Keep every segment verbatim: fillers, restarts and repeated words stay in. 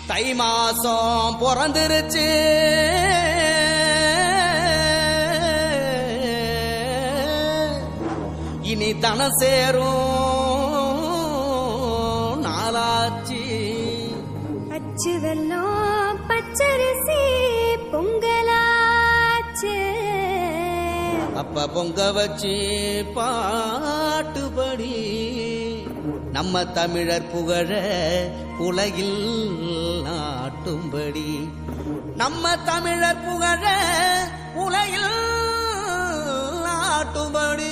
தை மாசம் பிறந்துருச்சு இனி தன சேரும் நாளாச்சு அச்சு வெல்லம் பச்சரிசி பொங்கலாச்சு அப்ப பொங்க வச்சு பாட்டுபடி நம்ம தமிழர் புகழ உலகில் நாட்டும்படி நம்ம தமிழர் புகழ உலகில் நாட்டும்படி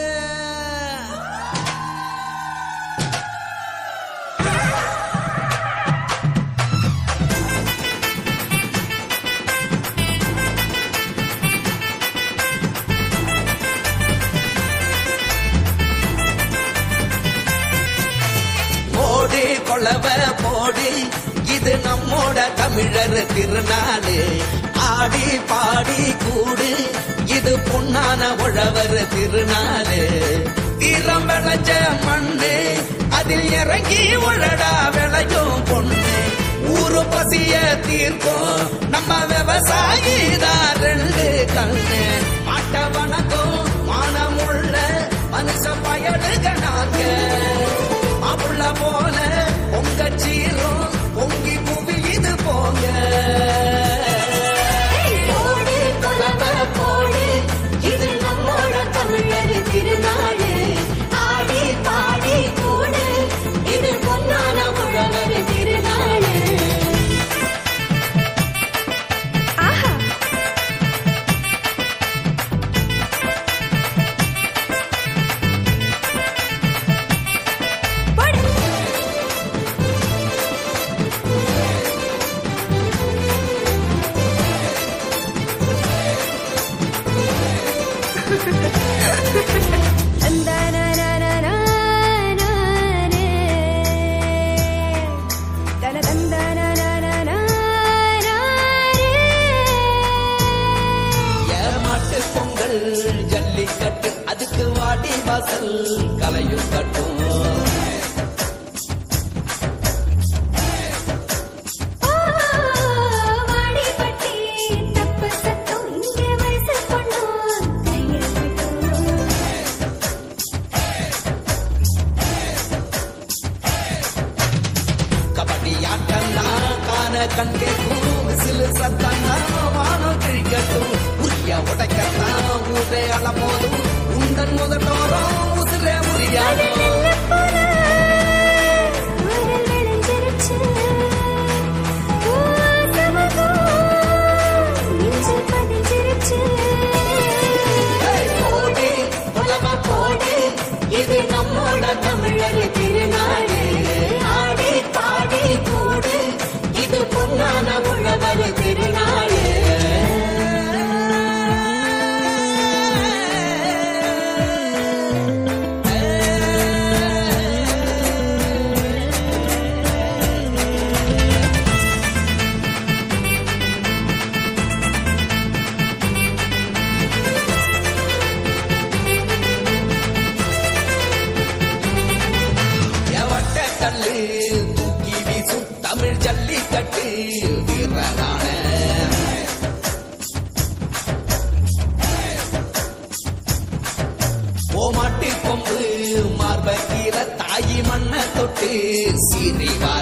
கொள்ளவ போடு இது நம்மோட தமிழர் திருநாடு ஆடி பாடி கூடு இது பொன்னான உழவர் திருநாடு தீரம் விளைஞ்ச மண்ணு அதில் இறங்கி உழடா விளையும் பொண்ணு ஊரு பசிய தீர்க்கும் நம்ம விவசாயி தான் ரெண்டு கண்ணு மாட்ட வணக்கம் மானமுள்ள மனுஷ பயலுக நாங்க அப்புள்ள போல பொங்க சீரும் பொங்கி குவியுது போங்க போடு கொலவ போடு இது நம்மோட தமிழர் திருநாடு ஆடி பாடி கூடு இது பொன்னான உழவர் திருநாடு ஆஹா ஜல்லிக்கட்டு அதுக்கு வாடி வாசல் கலையும் கட்டும் கபடி ஆட்டம்னா கான கண்கேக்கும் விசிலு சத்தம்னா வானம் கிழிக்கட்டும் உரிய உடைக்கத்தான் ஊரே அலமோதும் உந்தன் முதட்டோரம் உசிரே உரியாடும் போடு உலக போடு இது நம்மோட தமிழர் திருநாடு ஆடி பாடி கூடு இது பொன்னான உழவர் திருநாடு தூக்கி வீசும் தமிழ் ஜல்லிக்கட்டு வீரரான ஓமாட்டி கொம்பு மார்பகீர தாயி மண்ண தொட்டு சீறி வார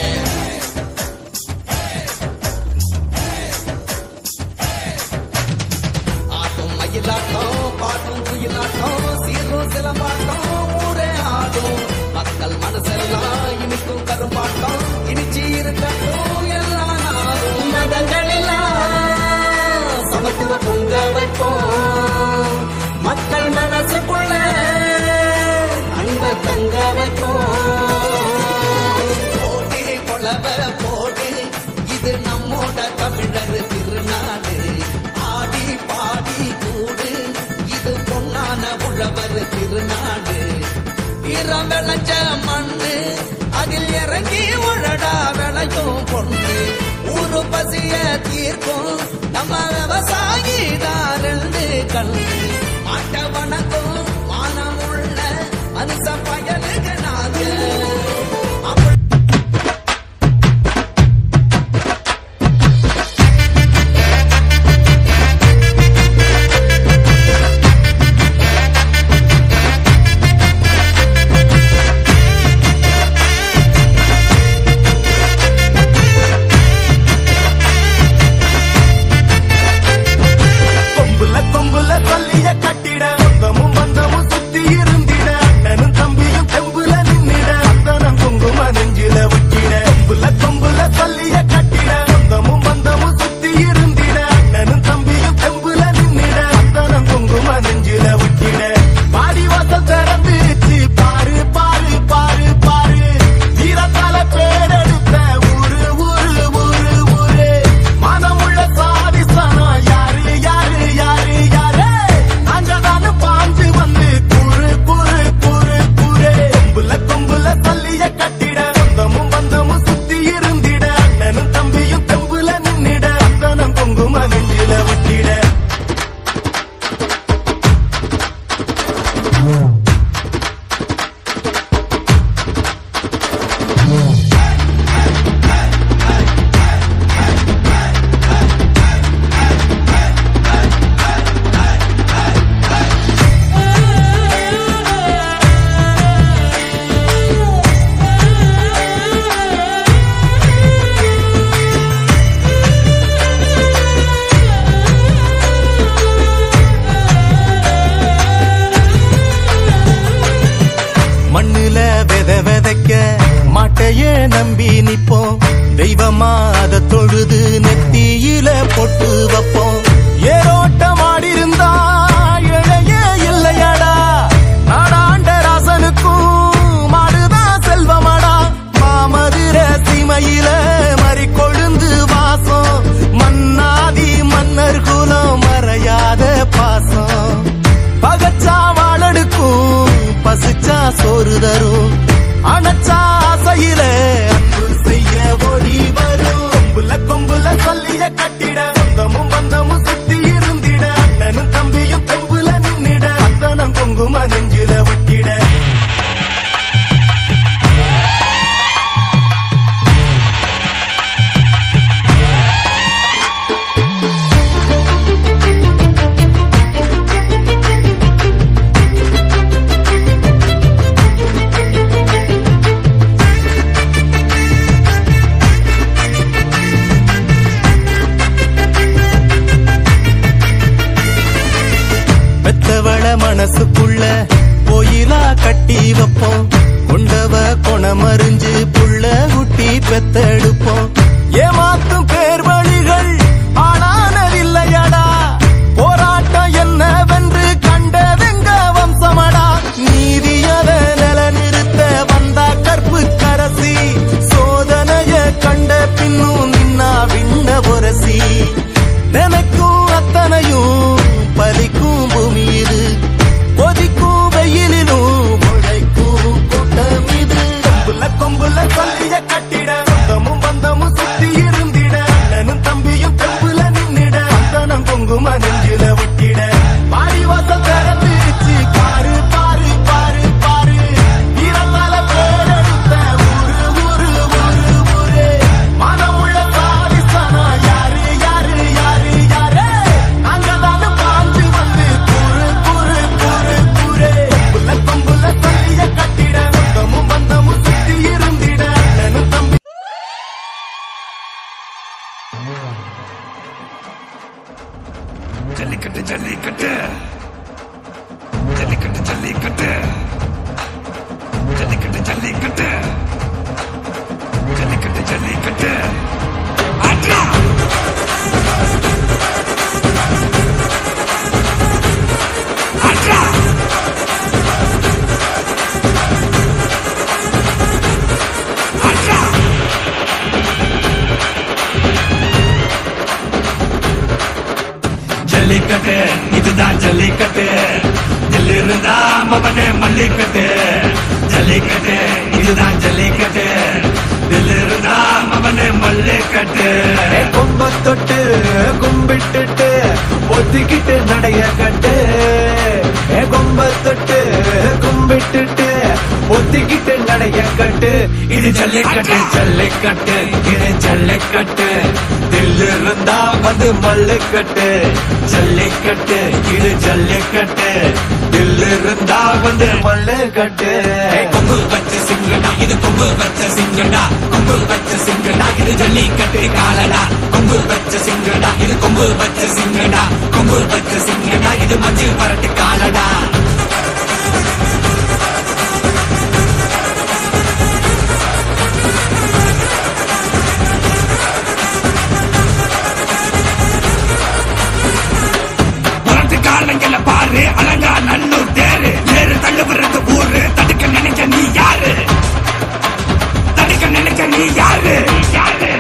ஆட்டும் மயிலாட்டம் பாட்டும் குயிலாட்டம் சீரும் சிலம்பாட்டம் ஊரே ஆடும் மக்கள் மனசெல்லாம் இனிக்கும் கரும்பாட்டம் இனிச்சி இருக்கட்டும் எல்லா நாளும் மதங்கள் எல்லாம் சமத்துவ பொங்க வைப்போம் மக்கள் மனசுக்குள்ள அன்ப தங்க வைப்போம் போடி கொலவ போடி இது நம்மோட தமிழர் திருநாடு ஆடி பாடி கூடு இது பொன்னான உழவர் திருநாடு ஈரம் விளைஞ்ச மண்ணு அதில் இறங்கி உழடா விளையும் பொண்ணு ஊரு பசிய தீர்க்கும் நம்ம விவசாயி தான் ரெண்டு கண்ணு மாட்ட வணக்கம் மானமுள்ள மனுஷ பயலுக்கு நாங்க வைப்போம், தெய்வமா அத தொழுது நெத்தியில பொட்டு வைப்போம். ஏரோட்டம் ஆடிருந்தா இழையே இல்லையடா, நாடாண்ட ராசனுக்கும் மாடுதான் செல்வமடா. மாமதுர சீமையில மறி கொழுந்து வாசம், மன்னாதி மன்னர் குலம் மறையாத பாசம். பகச்சா வாழடுக்கும், பசிச்சா சோறு தரும், அணைச்சா ஆசையில அன்பு செய்ய ஓடி வரும். கொம்புல கொம்புல சொல்லிய கட்டிட, சொந்தமும் பந்தமும் சுத்தி இருந்திட, அண்ணனும் தம்பியும் தெம்புல நின்னிட, அத்தனம் கொங்கும நெஞ்சில ஒட்டிட. மனசுக்குள்ள கோயிலா கட்டி வைப்போம், கொண்டவ கொணமறிஞ்சு புள்ள குட்டி பெத்தெடுப்போம். ஏமாத்தும் பேர் வழிகள் ஆளானதில்லையடா, போராட்டம் என்னவென்று கண்டதெங்க வம்சமடா. நீதியத நில நிறுத்த வந்தா கற்பு கரசி, சோதனைய கண்ட பின்னும் நின்னா விண்ண பொரசி. நினைக்கும் அத்தனையும் பலிக்கும் பூமி இது, கொதிக்கும் வெயிலிலும் உழைக்கும் கூட்டம் இது. கொம்புல கொம்புல சொல்லிய கட்டிட, சொந்தமும் பந்தமும் சுத்தி இருந்திட, அண்ணனும் தம்பியும் தெம்புல நின்னிட, அத்தனம் கொங்கும நெஞ்சில ஒட்டிட. பாடி வாசல் திறந்துருச்சு பாரு பாரு பாரு பாரு, வீரத்தால பேரெடுத்த ஊரு ஊரு ஊரு ஊரு. மனமுள்ள பாரிசனா யாரு யாரு யாரு யாரு, அங்கதான பாஞ்சு வந்து கூறு கூறு கூறு கூறு. கொம்புல கொம்புல சொல்லிய கட்டிட, சொந்தமும் பந்தமும் சுத்தி இருந்திட, அண்ணனும் தம்பி. ஜல்லிக்கட்டு ஜல்லிக்கட்டு ஜல்லிக்கட்டு ஜல்லிக்கட்டு ஜல்லிக்கட்டு ஜல்லிக்கட்டு ஜல்லிக்கட்டு ஜல்லிக்கட்டு ஆட்ரா ஆட்ரா ஆட்ரா. ஜல்லிக்கட்டு இதுதான் ஜல்லிக்கட்டு, தில் இருந்தா மவனே மல்லிக்கட்டு. ஜல்லிக்கட்டு இதுதான் ஜல்லிக்கட்டு, தில் இருந்தா மவனே மல்லிக்கட்டு. கொம்ப தொட்டு கும்பிட்டுட்டு ஒத்திக்கிட்டு நடைய கட்டு, கொம்ப தொட்டு கும்பிட்டுட்டு ஒத்திக்கிட்டு நடைய கட்டு. இது ஜல்லிக்கட்டு ஜல்லிக்கட்டு இது ஜல்லிக்கட்டு, தில் இருந்தா வந்து மல்லுக்கட்டு. ஜல்லிக்கட்டு இது ஜல்லிக்கட்டு, தில் இருந்தா வந்து மல்லுக்கட்டு. கொம்பு வச்ச சிங்கடா இது கொம்பு வச்ச சிங்கடா, கொம்பு வச்ச சிங்கடா இது ஜல்லிக்கட்டு காலடா. கொம்பு வச்ச சிங்கடா இது கொம்பு வச்ச சிங்கடா, கொம்பு வச்ச சிங்கடா இது மஞ்சள் பரட்டு காலடா. காலங்கள பாரு அலங்கா நல்லூர் தேரு, நேரு தள்ளு விடுறது ஊரு. தடுக்க நினைக்க நீ யாரு, தடுக்க நினைக்க நீ யாரு யாரு.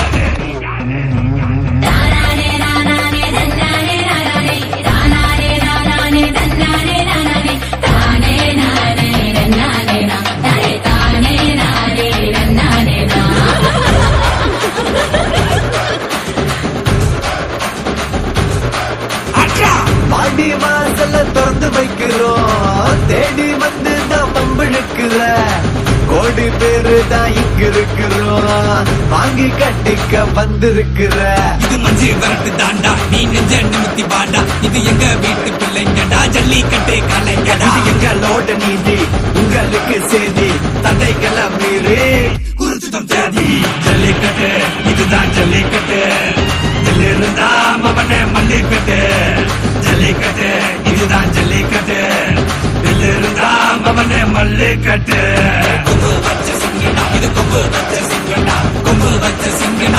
பாடி வாசல திறந்து வைக்கிறோம், தேடி வந்து தான் பம்பிழுக்கிற கோடி பேரு தான் இங்க இருக்கிறோம், வாங்கி கட்டிக்க வந்திருக்கிற. இது மஞ்சு வரட்டு தாண்டா, நீ நெஞ்ச நிமித்தி பாண்டா. இது எங்க வீட்டு பிள்ளைங்கடா, ஜல்லிக்கட்டு கலைஞடா. இது எங்களோட நீதி, உங்களுக்கு செய்தி, தடைகளை மீறி குறிச்சுத்தம் தேதி. ஜல்லிக்கட்டு இதுதான் ஜல்லிக்கட்டு, இதில் இருந்தா மவனே மல்லிக்கட்டு. ஜல்லிக்கட்டு இதுதான் ஜல்லிக்கட்டு, இதில் இருந்தா மவனே மல்லிக்கட்டு. கொம்பு வச்ச சிங்கடா இது கொம்பு வச்ச சிங்கடா,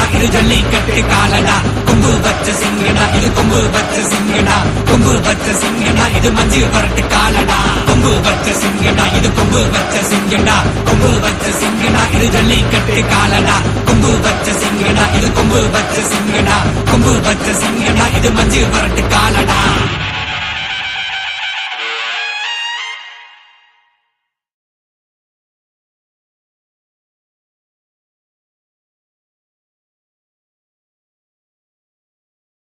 இது ஜல்லிக்கட்டு காலடா கொம்பு வச்ச சிங்கடா இது கொம்பு வச்ச சிங்கடா கொம்பு வச்ச சிங்கடா இது மஞ்சு வரட்டு காலடா கொம்பு வச்ச சிங்கடா இது கொம்பு வச்ச சிங்கடா கொம்பு வச்ச சிங்கடா இது ஜல்லிக்கட்டு காலடா கொம்பு வச்ச சிங்கடா இது கொம்பு வச்ச சிங்கடா கொம்பு வச்ச சிங்கடா இது மஞ்சு வரட்டு